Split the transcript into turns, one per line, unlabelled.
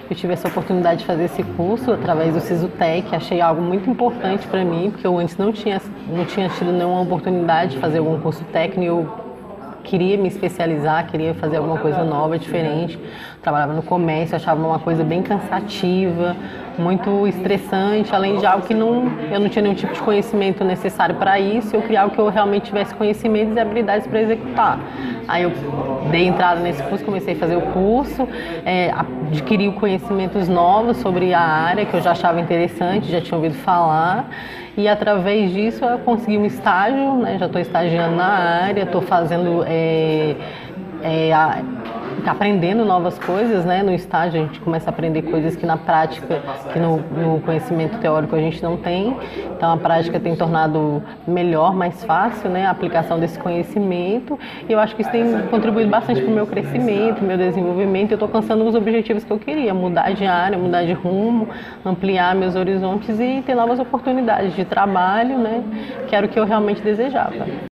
Eu tive essa oportunidade de fazer esse curso através do Sisutec, achei algo muito importante para mim, porque eu antes não tinha tido nenhuma oportunidade de fazer algum curso técnico, eu queria me especializar, queria fazer alguma coisa nova, diferente. Trabalhava no comércio, achava uma coisa bem cansativa, muito estressante, além de algo que eu não tinha nenhum tipo de conhecimento necessário para isso, eu queria algo que eu realmente tivesse conhecimentos e habilidades para executar. Aí eu dei entrada nesse curso, comecei a fazer o curso, adquiri conhecimentos novos sobre a área que eu já achava interessante, já tinha ouvido falar, e através disso eu consegui um estágio, né? Já estou estagiando na área, estou fazendo, aprendendo novas coisas, né? No estágio a gente começa a aprender coisas que na prática, que no conhecimento teórico a gente não tem. Então a prática tem tornado melhor, mais fácil, né? A aplicação desse conhecimento. E eu acho que isso tem contribuído bastante para o meu crescimento, meu desenvolvimento. Eu estou alcançando os objetivos que eu queria, mudar de área, mudar de rumo, ampliar meus horizontes e ter novas oportunidades de trabalho, né? Que era o que eu realmente desejava.